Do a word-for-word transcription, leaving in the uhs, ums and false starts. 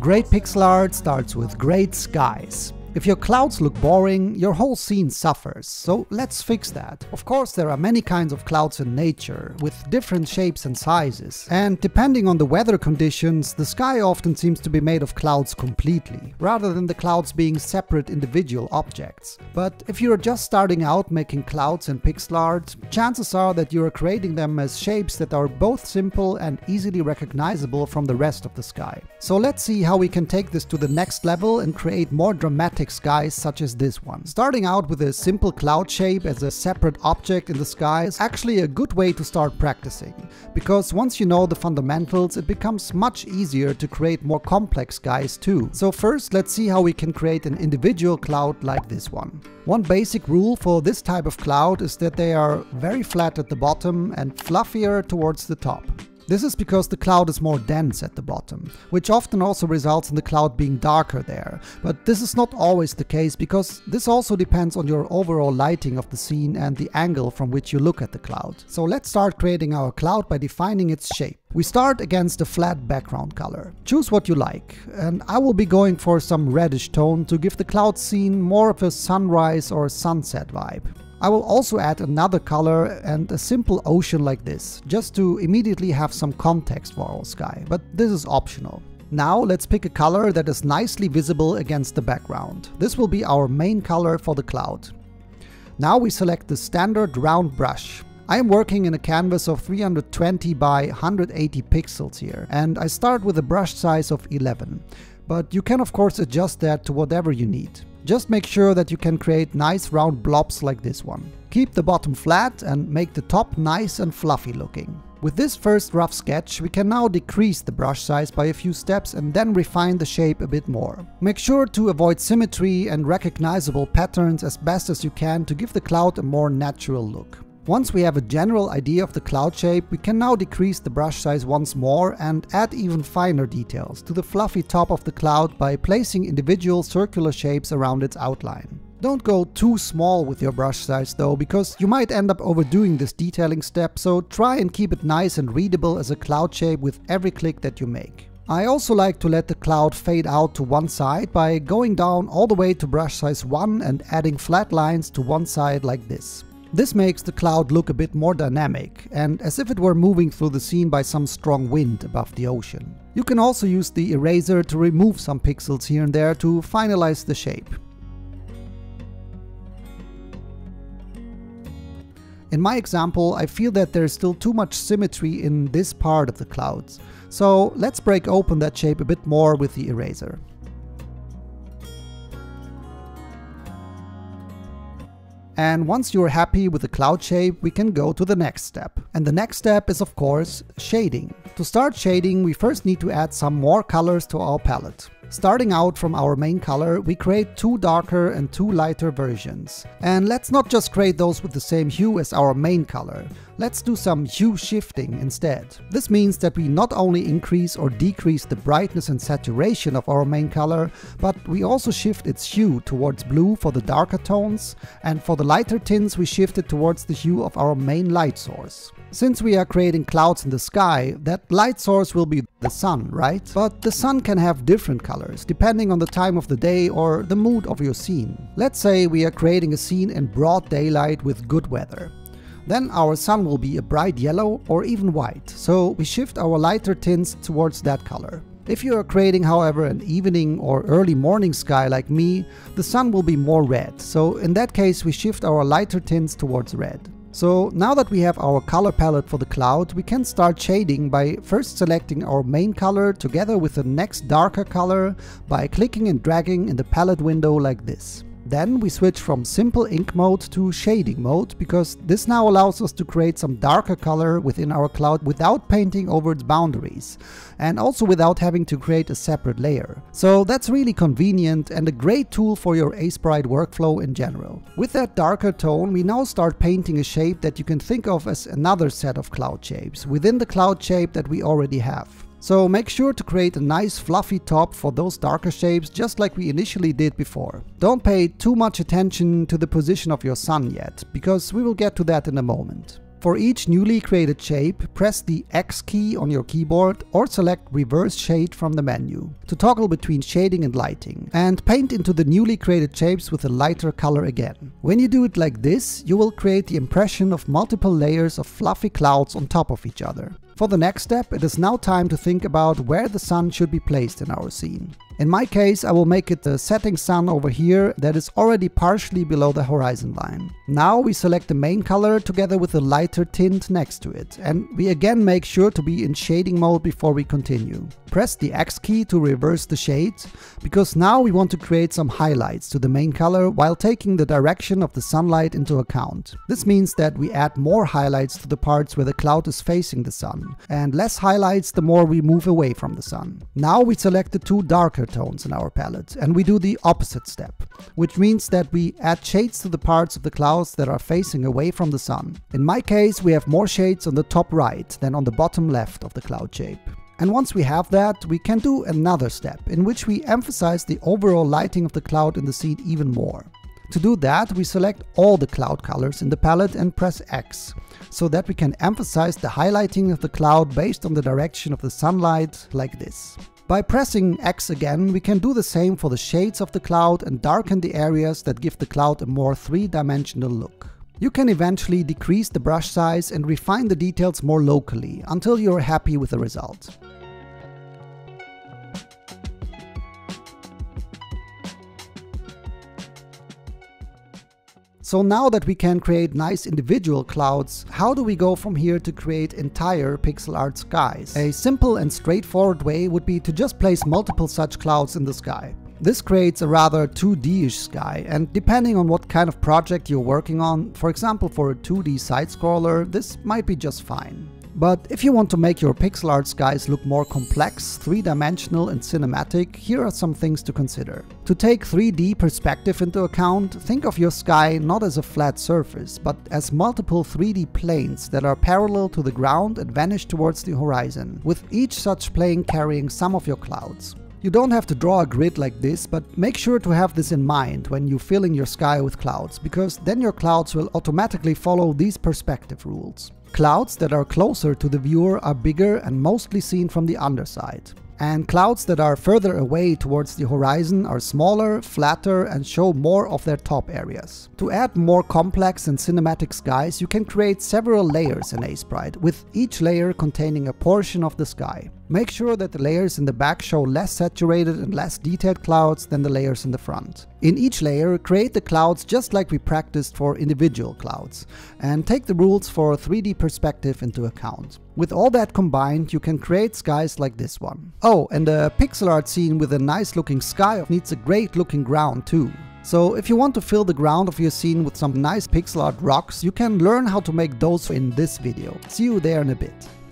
Great pixel art starts with great skies. If your clouds look boring, your whole scene suffers, so let's fix that. Of course, there are many kinds of clouds in nature, with different shapes and sizes, and depending on the weather conditions, the sky often seems to be made of clouds completely, rather than the clouds being separate individual objects. But if you're just starting out making clouds in pixel art, chances are that you are creating them as shapes that are both simple and easily recognizable from the rest of the sky. So let's see how we can take this to the next level and create more dramatic skies such as this one. Starting out with a simple cloud shape as a separate object in the sky is actually a good way to start practicing, because once you know the fundamentals, it becomes much easier to create more complex skies too. So first, let's see how we can create an individual cloud like this one. One basic rule for this type of cloud is that they are very flat at the bottom and fluffier towards the top. This is because the cloud is more dense at the bottom, which often also results in the cloud being darker there. But this is not always the case, because this also depends on your overall lighting of the scene and the angle from which you look at the cloud. So let's start creating our cloud by defining its shape. We start against a flat background color. Choose what you like, and I will be going for some reddish tone to give the cloud scene more of a sunrise or sunset vibe. I will also add another color and a simple ocean like this, just to immediately have some context for our sky, but this is optional. Now let's pick a color that is nicely visible against the background. This will be our main color for the cloud. Now we select the standard round brush. I am working in a canvas of three hundred twenty by one hundred eighty pixels here, and I start with a brush size of eleven. But you can of course adjust that to whatever you need. Just make sure that you can create nice round blobs like this one. Keep the bottom flat and make the top nice and fluffy looking. With this first rough sketch, we can now decrease the brush size by a few steps and then refine the shape a bit more. Make sure to avoid symmetry and recognizable patterns as best as you can to give the cloud a more natural look. Once we have a general idea of the cloud shape, we can now decrease the brush size once more and add even finer details to the fluffy top of the cloud by placing individual circular shapes around its outline. Don't go too small with your brush size though, because you might end up overdoing this detailing step, so try and keep it nice and readable as a cloud shape with every click that you make. I also like to let the cloud fade out to one side by going down all the way to brush size one and adding flat lines to one side like this. This makes the cloud look a bit more dynamic, and as if it were moving through the scene by some strong wind above the ocean. You can also use the eraser to remove some pixels here and there to finalize the shape. In my example, I feel that there is still too much symmetry in this part of the clouds, so let's break open that shape a bit more with the eraser. And once you're happy with the cloud shape, we can go to the next step. And the next step is of course shading. To start shading, we first need to add some more colors to our palette. Starting out from our main color, we create two darker and two lighter versions. And let's not just create those with the same hue as our main color. Let's do some hue shifting instead. This means that we not only increase or decrease the brightness and saturation of our main color, but we also shift its hue towards blue for the darker tones, and for the lighter tints we shift it towards the hue of our main light source. Since we are creating clouds in the sky, that light source will be the sun, right? But the sun can have different colors, depending on the time of the day or the mood of your scene. Let's say we are creating a scene in broad daylight with good weather. Then our sun will be a bright yellow or even white, so we shift our lighter tints towards that color. If you are creating, however, an evening or early morning sky like me, the sun will be more red, so in that case we shift our lighter tints towards red. So now that we have our color palette for the cloud, we can start shading by first selecting our main color together with the next darker color by clicking and dragging in the palette window like this. Then we switch from simple ink mode to shading mode, because this now allows us to create some darker color within our cloud without painting over its boundaries, and also without having to create a separate layer. So that's really convenient and a great tool for your Aseprite workflow in general. With that darker tone, we now start painting a shape that you can think of as another set of cloud shapes within the cloud shape that we already have. So make sure to create a nice fluffy top for those darker shapes, just like we initially did before. Don't pay too much attention to the position of your sun yet, because we will get to that in a moment. For each newly created shape, press the X key on your keyboard or select Reverse Shade from the menu to toggle between shading and lighting, and paint into the newly created shapes with a lighter color again. When you do it like this, you will create the impression of multiple layers of fluffy clouds on top of each other. For the next step, it is now time to think about where the sun should be placed in our scene. In my case, I will make it the setting sun over here that is already partially below the horizon line. Now we select the main color together with a lighter tint next to it, and we again make sure to be in shading mode before we continue. Press the X key to reverse the shade, because now we want to create some highlights to the main color while taking the direction of the sunlight into account. This means that we add more highlights to the parts where the cloud is facing the sun, and less highlights the more we move away from the sun. Now we select the two darker tones in our palette, and we do the opposite step, which means that we add shades to the parts of the clouds that are facing away from the sun. In my case, we have more shades on the top right than on the bottom left of the cloud shape. And once we have that, we can do another step in which we emphasize the overall lighting of the cloud in the scene even more. To do that, we select all the cloud colors in the palette and press X, so that we can emphasize the highlighting of the cloud based on the direction of the sunlight, like this. By pressing X again, we can do the same for the shades of the cloud and darken the areas that give the cloud a more three-dimensional look. You can eventually decrease the brush size and refine the details more locally until you're happy with the result. So now that we can create nice individual clouds, how do we go from here to create entire pixel art skies? A simple and straightforward way would be to just place multiple such clouds in the sky. This creates a rather two D-ish sky, and depending on what kind of project you're working on, for example for a two D side-scroller, this might be just fine. But if you want to make your pixel art skies look more complex, three-dimensional and cinematic, here are some things to consider. To take three D perspective into account, think of your sky not as a flat surface, but as multiple three D planes that are parallel to the ground and vanish towards the horizon, with each such plane carrying some of your clouds. You don't have to draw a grid like this, but make sure to have this in mind when you fill in your sky with clouds, because then your clouds will automatically follow these perspective rules. Clouds that are closer to the viewer are bigger and mostly seen from the underside. And clouds that are further away towards the horizon are smaller, flatter, and show more of their top areas. To add more complex and cinematic skies, you can create several layers in Aseprite, with each layer containing a portion of the sky. Make sure that the layers in the back show less saturated and less detailed clouds than the layers in the front. In each layer, create the clouds just like we practiced for individual clouds, and take the rules for three D perspective into account. With all that combined, you can create skies like this one. Oh, and a pixel art scene with a nice looking sky needs a great looking ground too. So if you want to fill the ground of your scene with some nice pixel art rocks, you can learn how to make those in this video. See you there in a bit.